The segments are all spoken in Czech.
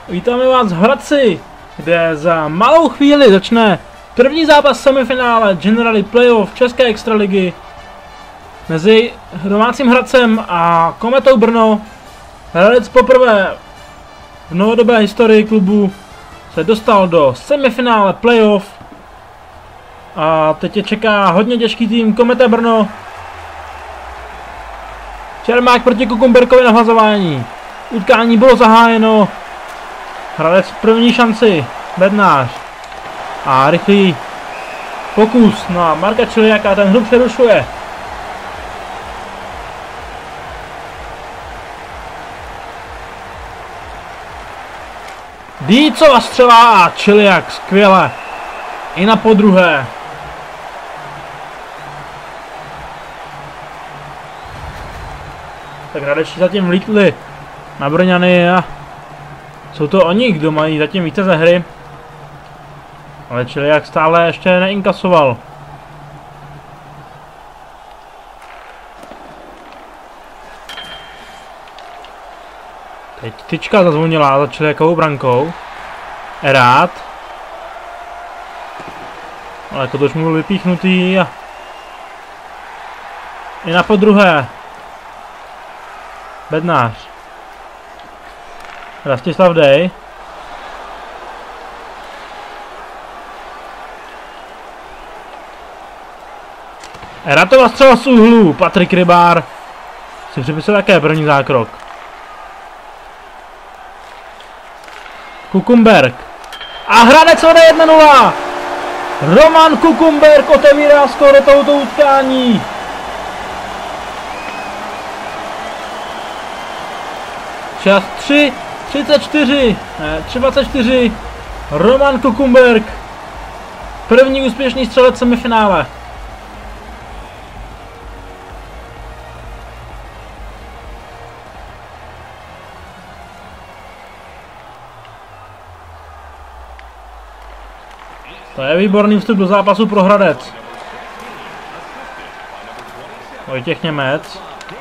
Vítáme vás v Hradci, kde za malou chvíli začne první zápas semifinále Generali Playoff České extraligy mezi domácím Hradcem a Kometou Brno. Hradec poprvé v novodobé historii klubu se dostal do semifinále playoff a teď je čeká hodně těžký tým Kometa Brno. Čermák proti Kukumberkovi na vhazování. Utkání bylo zahájeno. Hradec první šanci, Bednář. A rychlý pokus na Marka Čiliaka, ten hru přerušuje. Dícova střela a Čiliak skvěle. I na podruhé. Tak Hradečtí zatím vlítli na Brňany a jsou to oni, kdo mají zatím více ze hry. Ale Čiliak stále ještě neinkasoval. Teď tyčka zazvonila za Čiliakovou brankou. Erát. Ale to už mu byl vypíchnutý a i na podruhé. Bednář. Rastislav Dej. Eratova střela z úhlu. Patrik Rybár si připisuje také první zákrok. Kukumberk. A Hradec vede 1-0. Roman Kukumberk otevírá skóre tohoto utkání. Čas 3:24. Roman Kukumberk. První úspěšný střelec semifinále. To je výborný vstup do zápasu pro Hradec. Vojtěch Němec.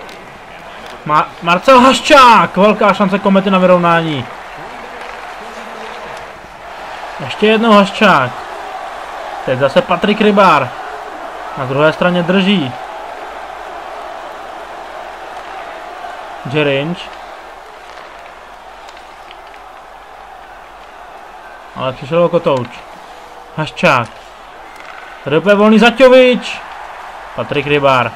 Marcel Haščák, velká šance Komety na vyrovnání. Ještě jednou Haščák. Teď zase Patrik Rybár. Na druhé straně drží. Džerinč. Ale přišel Kotouč. Haščák. Tady je volný Zaťovič. Patrik Rybár.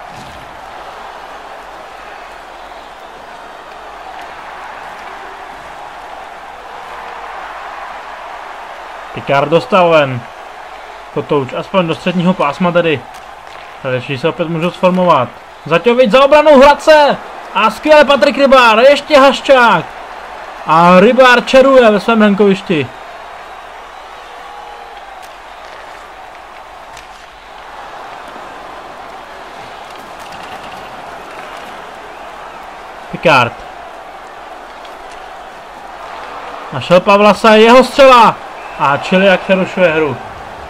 Pikár dostal ven. Kotouč aspoň do středního pásma tedy. Tady se opět můžou sformovat. Zaťovič za obranou Hradce. A skvěle Patrik Rybár. Ještě Haščák. A Rybár čeruje ve svém brankovišti. Pikard. Našel Pavlasa, jeho střela. A Čiliak přerušuje hru.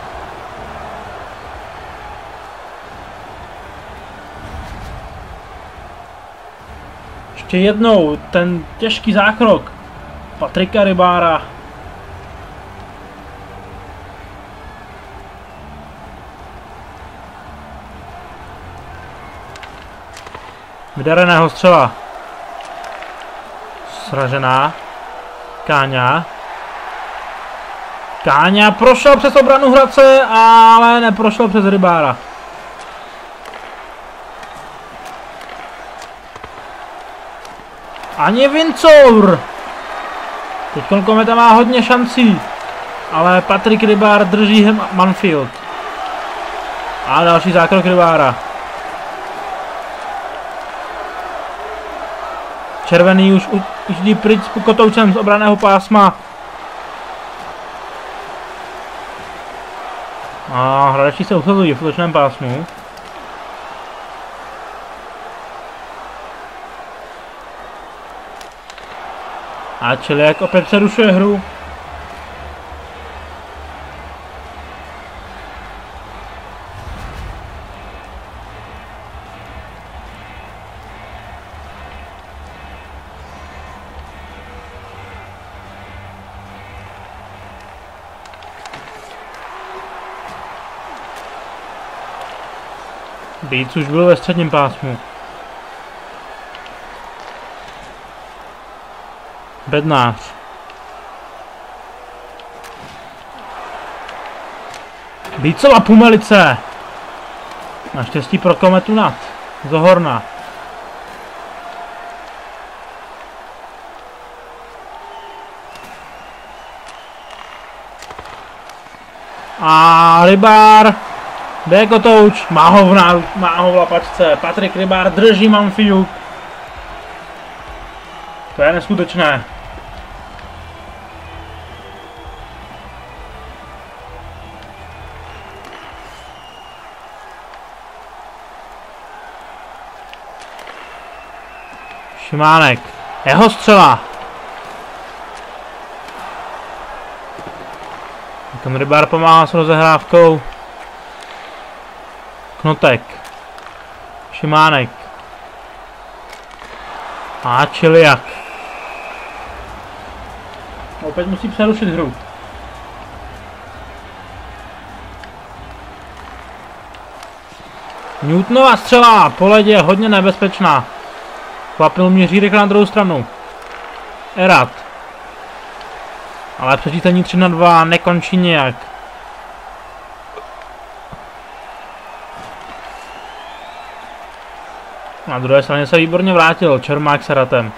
Ještě jednou ten těžký zákrok Patrika Rybára. Vydareného střela. Sražená. Káňa. Káňa prošel přes obranu Hradce, ale neprošel přes Rybára. Ani Vincour. Teď Kometa má hodně šancí, ale Patrik Rybár drží Manfield. A další zákrok Rybára. Červený už jde pryč s Kotoučem z obranného pásma. A Hradečtí se usazují v útočném pásmu. A Čiliak opět přerušuje hru. Víc už byl ve středním pásmu. Bednář. Bícova Pumelice. Naštěstí pro Kometu nad. Zohorna. A Rybár. Jde Kotouč. Má ho v lapačce. Patrik Rybár drží Manfiuk. To je neskutečné. Šimánek. Jeho střela. Ten Rybár pomáhá s rozehrávkou. Knotek. Šimánek. A Čiliak. Opět musí přerušit hru. Newtonova střela po ledě je hodně nebezpečná. Kvapil měří rychle na druhou stranu. Erat. Ale přečítání 3-2 nekončí nijak. Na druhé straně se výborně vrátil Čermák s Eratem.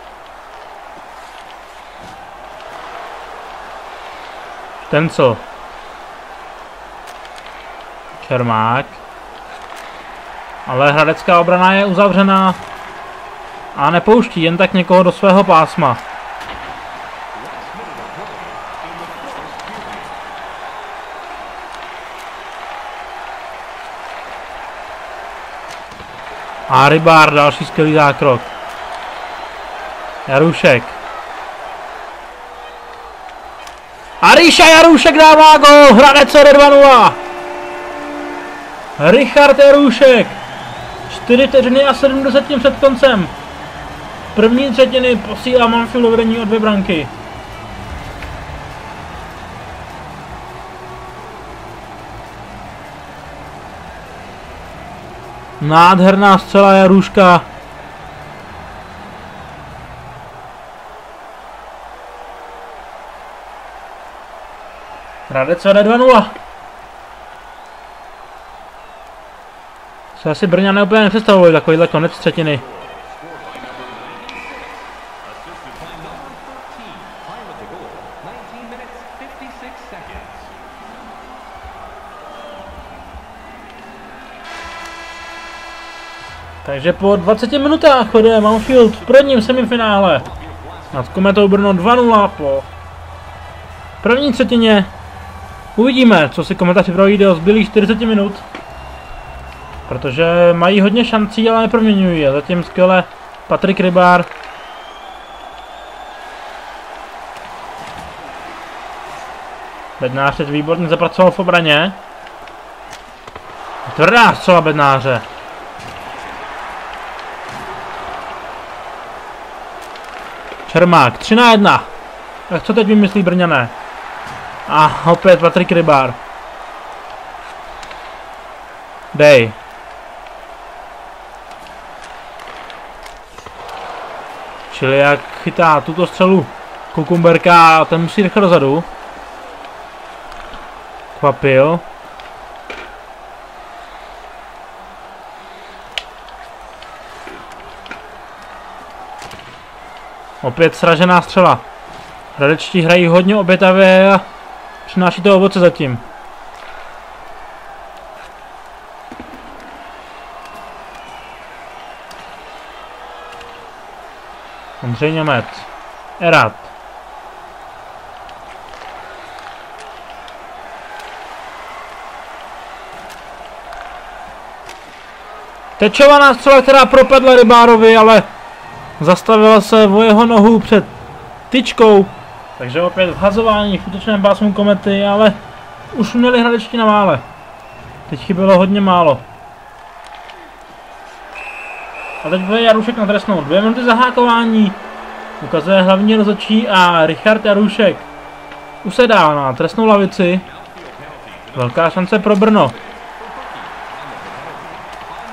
Tencel. Čermák. Ale hradecká obrana je uzavřená. A nepouští jen tak někoho do svého pásma. A Rybár, další skvělý zákrok. Jarušek. A Ríša Jarušek dává gól, Hradec vede 2-0. Richard Jarušek. 4 vteřiny a 7 před koncem. První třetiny posílá Manfield do vedení o 2 branky. Nádherná střela Jaruška. Hradec vede 2-0. Se asi Brňané úplně nepředstavovali takovýhle konec třetiny. Takže po 20 minutách jde Manfield v prvním semifinále nad Kometou Brno 2-0 po první třetině. Uvidíme, co si Kometa připraví do zbylých 40 minut. Protože mají hodně šancí, ale neproměňují je. Zatím skvěle Patrik Rybár. Bednář teď výborně zapracoval v obraně. Tvrdá střela Bednáře. Čermák, 3-1. Tak co teď vymyslí Brňané? A opět Patrik Rybár. Dej. Čili jak chytá tuto střelu Kukumberka, ten musí rychle dozadu. Kvapil. Opět sražená střela. Hradečtí hrají hodně obětavě a přináší to ovoce zatím. Ondřej Němec. Erat. Tečovaná střela, která propadla Rybárovi, ale zastavila se o jeho nohu před tyčkou. Takže opět vhazování v útočném pásmu Komety, ale už měli hradečtí na mále. Teď chybělo hodně málo. A teď bude Jarušek na trestnou. 2 minuty zahákování. Ukazuje hlavní rozhodčí a Richard Jarušek usedá na trestnou lavici. Velká šance pro Brno.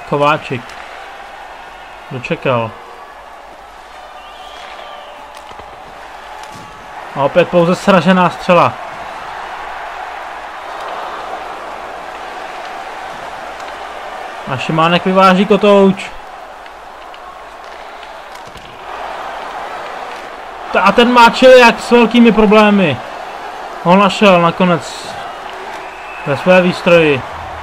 Kováčik. Dočekal. A opět pouze sražená střela. A Šimánek vyváží kotouč. A ten má Čiliak s velkými problémy. On našel nakonec ve své výstroji.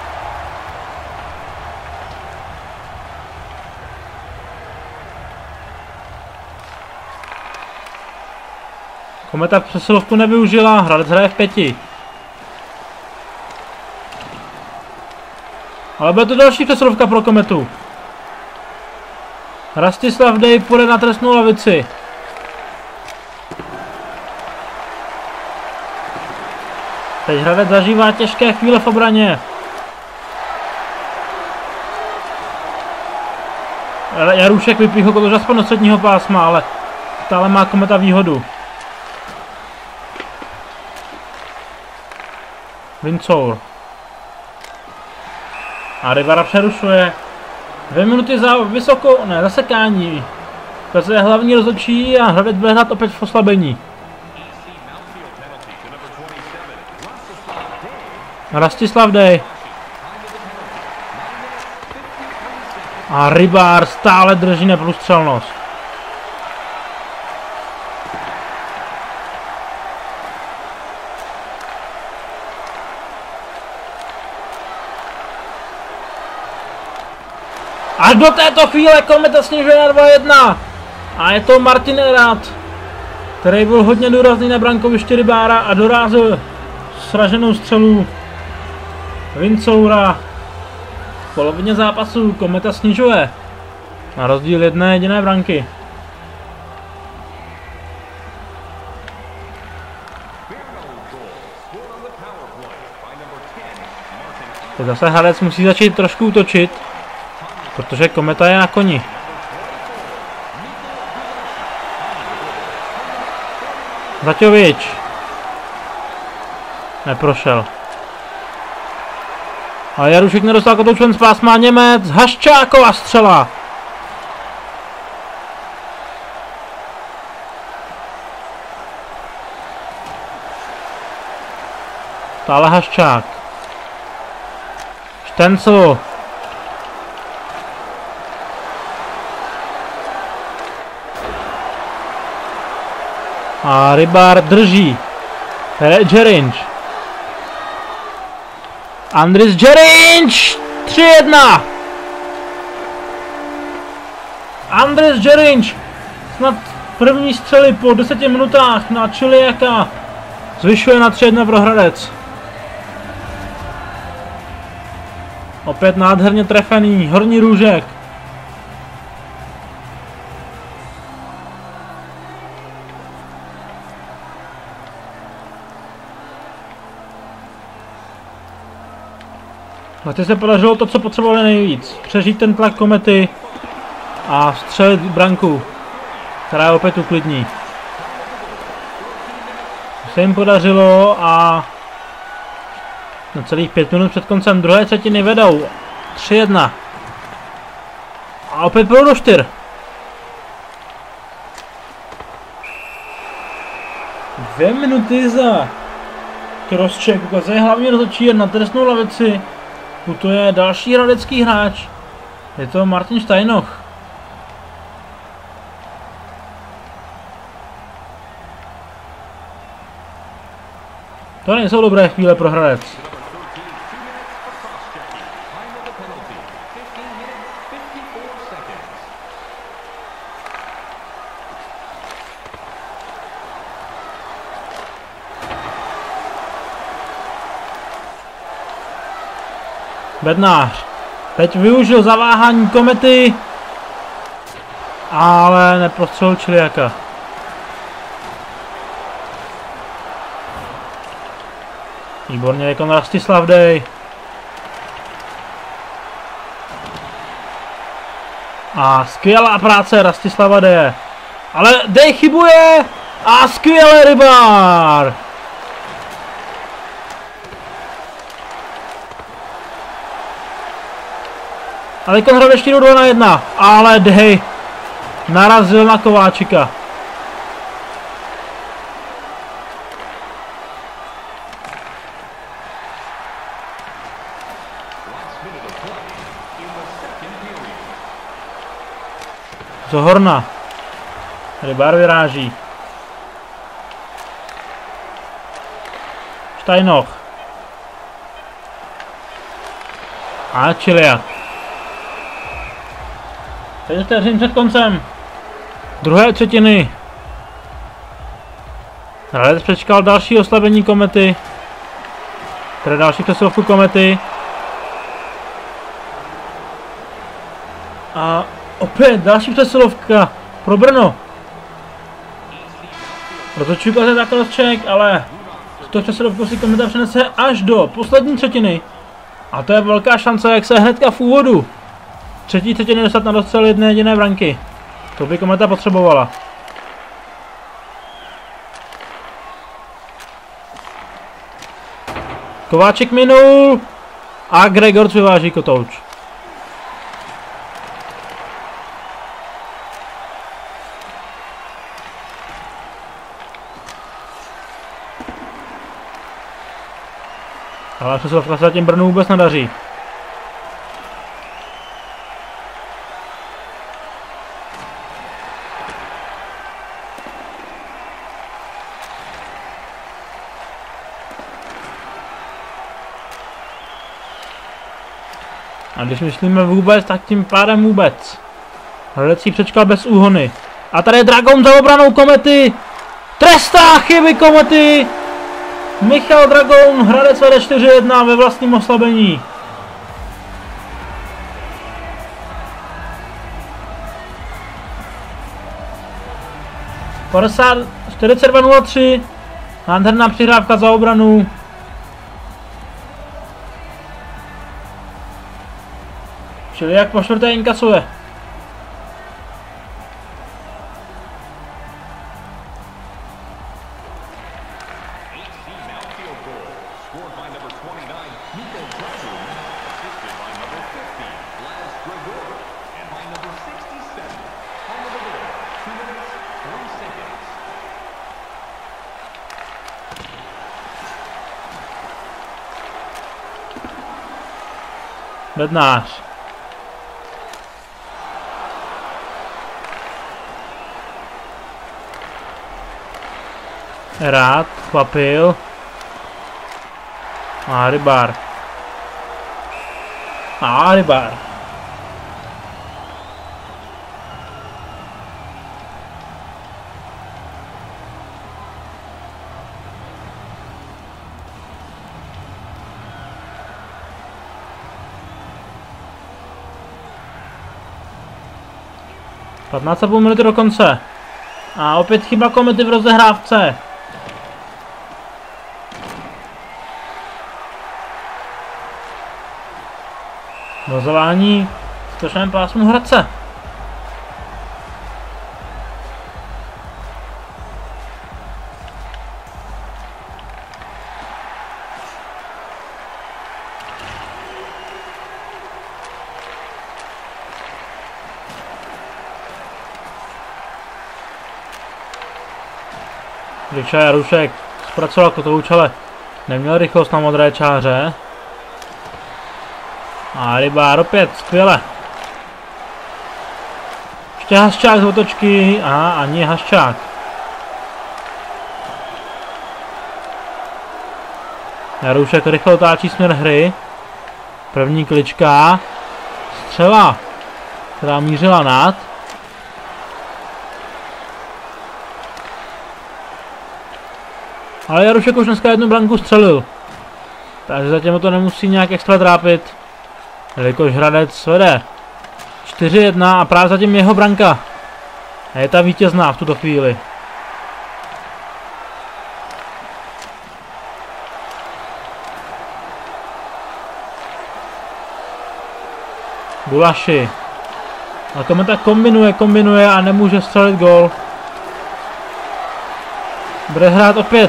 Kometa přesilovku nevyužila, Hradec hraje v 5. Ale bude to další přesilovka pro Kometu. Rastislav Dej půjde na trestnou lavici. Teď Hradec zažívá těžké chvíle v obraně. Jarušek vypíchl kotouč aspoň do středního pásma, ale stále má Kometa výhodu. Vincour. A Rybara přerušuje. 2 minuty za vysokou, ne, zasekání. To je hlavní rozhodčí a Hradec bude hrát opět v oslabení. Rastislav Dej. A Rybár stále drží neprůstřelnost. Až do této chvíle Kometa snižuje na 2-1. A je to Martin Erat, který byl hodně důrazný na brankovišti Rybára a dorazil sraženou střelu Vincoura. V polovině zápasu Kometa snižuje na rozdíl jedné jediné branky. Teď zase Hradec musí začít trošku útočit, protože Kometa je na koni. Zaťovič. Neprošel. Ale Jarušek nedostal kotoučen z pásma, Němec, Haščáková střela. Stále Haščák. Štencl. A Rybár drží. Džerinč. Andris Džerinč. 3-1. Andris Džerinč. Snad první střely po 10 minutách na Čiliaka. Zvyšuje na 3-1 pro Hradec. Opět nádherně trefený Horní Růžek. Hladce se podařilo to, co potřebovali nejvíc. Přežít ten tlak Komety a vstřelit branku, která je opět uklidní. To se jim podařilo a na celých 5 minut před koncem druhé třetiny vedou 3-1. A opět půjdou do 4. Dvě minuty za crosscheck, ukazuje hlavně rozhodčí na trestnou lavici. Putuje další hradecký hráč. Je to Martin Steinhoch. To nejsou dobré chvíle pro Hradec. Bednář. Teď využil zaváhání Komety, ale neprostřelil Čiliaka. Výborně výkon Rastislav Dej. A skvělá práce Rastislava Deje. Ale Dej chybuje a skvělý Rybár. A teď on hrabe 4-2-1, ale dej, narazil na Kováčika. Zohorna. Rybár vyráží. Štajnoch. A Čiliak. 7 vteřin před koncem druhé třetiny. Hradec přečkal další oslabení Komety. Tedy další přesilovku Komety. A opět další přesilovka pro Brno. Rozhodčí ukazuje zákonostček, ale z toho přesilovku si Kometa přenese až do poslední třetiny. A to je velká šance, jak se hnedka v úvodu třetí třetiny dostat na dostřel jedné jediné branky. To by Kometa potřebovala. Kováčik minul a Gregor vyváží kotouč. Ale přesilovka se zatím Brnu vůbec nedaří. A když myslíme vůbec, tak tím pádem vůbec. Hradec ji přečkal bez úhony. A tady je Dragon za obranou Komety. Trestá chyby Komety. Michal Dragon, Hradec vede 4-1 ve vlastním oslabení. - 42-03. Nádherná přihrávka za obranu. Čili jak po čtvrté inkasuje. Bednář. Rád, Kvapil. A Rybár. A Rybár. Půl minuty do konce. A opět chyba Komety v rozehrávce. Dozování v točném pásmu Hradce. Ryča Jarušek zpracoval kotouč, ale neměl rychlost na modré čáře. A Rybár opět, skvěle. Ještě Haščák z otočky a ani Haščák. Jarušek rychle otáčí směr hry. První klička. Střela, která mířila nad. Ale Jarušek už dneska jednu branku střelil. Takže zatím to nemusí nějak extra trápit. Jelikož Hradec vede 4-1 a právě zatím jeho branka je ta vítězná v tuto chvíli. Gulaši. A Kometa kombinuje a nemůže střelit gól. Bude hrát opět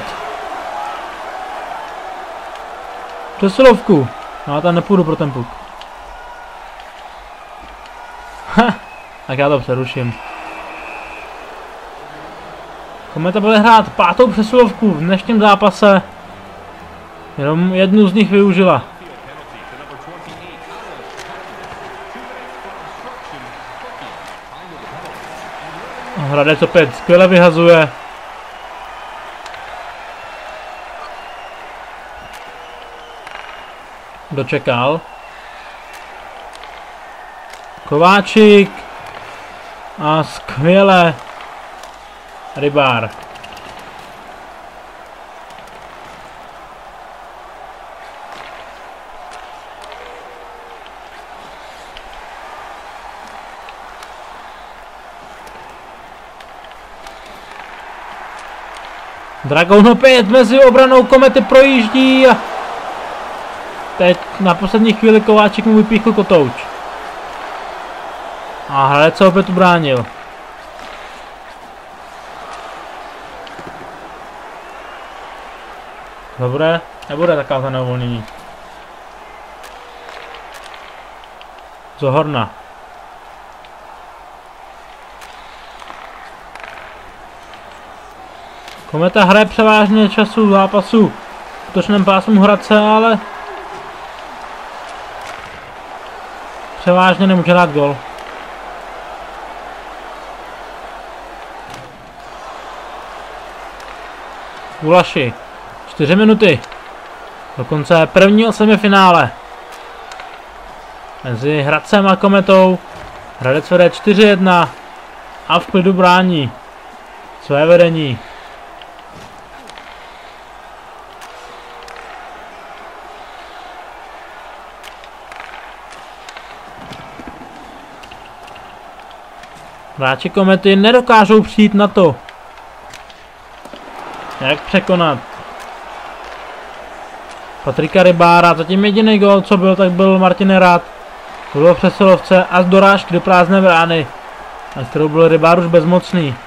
přesilovku. No a tam nepůjdu pro ten puk. Tak já to přeruším. Kometa bude hrát 5. přesilovku v dnešním zápase. Jenom jednu z nich využila. Hradec opět skvěle vyhazuje. Dočekal. Kováčik. A skvěle. Rybár. Dragoun opět mezi obranou Komety projíždí a teď na poslední chvíli Kováčik mu vypíchl kotouč. A Hradec se opět ubránil. Dobré, nebude zakázané uvolnění. Zohorna. Kometa hraje převážně času zápasu v útočném pásmu Hradce, ale převážně nemůže dát gol. Ulaši. 4 minuty. Dokonce prvního semifinále. Mezi Hradcem a Kometou. Hradec vede 4-1 a v klidu brání své vedení. Hráči Komety nedokážou přijít na to, jak překonat Patrika Rybára. Zatím jediný gol, co byl, tak byl Martin Rád. To bylo v přesilovce a z dorážky do prázdné brány, na kterou byl Rybár už bezmocný.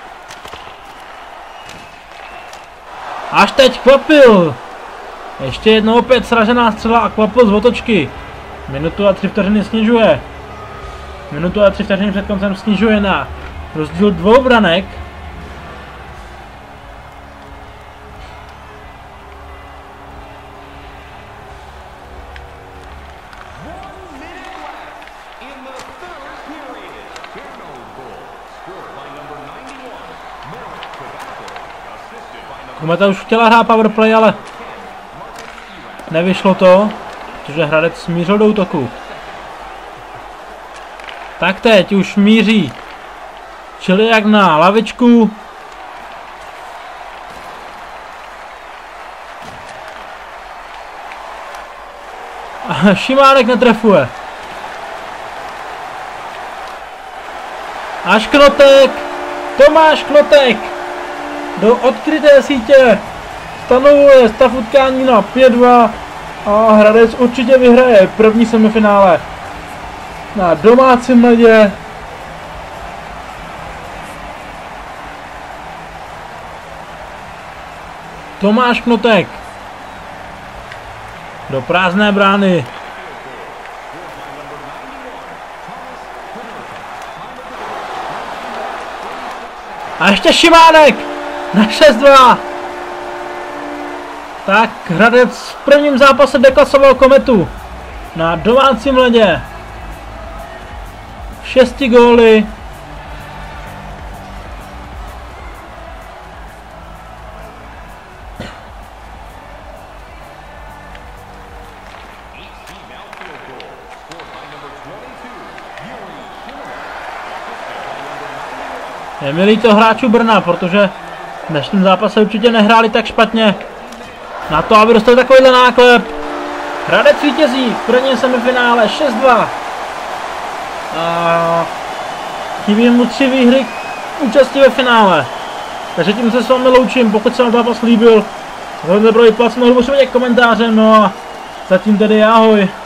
Až teď Kvapil. Ještě jednou opět sražená střela a Kvapil z otočky. Minutu a 3 vteřiny snižuje. Minutu a 3 vteřiny před koncem snižuje na rozdíl 2 branek. Kometa už chtěla hrát powerplay, ale nevyšlo to, protože Hradec smířil do útoku. Tak teď už míří. Čili jak na lavičku. A Šimánek netrefuje. Až Knotek. Tomáš Knotek do odkryté sítě stanovuje stav utkání na 5-2 a Hradec určitě vyhraje první semifinále na domácím ledě. Tomáš Knotek do prázdné brány. A ještě Šimánek na 6-2. Tak Hradec v prvním zápase deklasoval Kometu na domácím ledě. 6 góly. Je mi líto hráčů Brna, protože v dnešním zápase určitě nehráli tak špatně na to, aby dostali takovýhle náklep. Hradec vítězí v prvním semifinále 6-2. A chybí mu 3 výhry k účasti ve finále. Takže tím se s vámi loučím, pokud se vám zápas líbil. Zahodně pro vyplacenou hlubu, komentářem, no a zatím tedy ahoj.